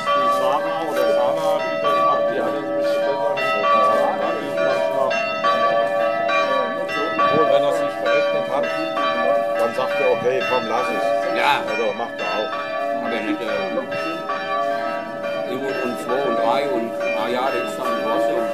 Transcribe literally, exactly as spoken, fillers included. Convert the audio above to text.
ist die Sarah oder Sarah, die das macht, die hat es ein bisschen besser mit der Sarah. Die ist manchmal, obwohl, wenn er sich verrechnet hat, dann sagt er, okay, komm, lass es. Ja. Oder macht er auch. Aber nicht äh, und zwei und drei und ah ja, das ist dann was.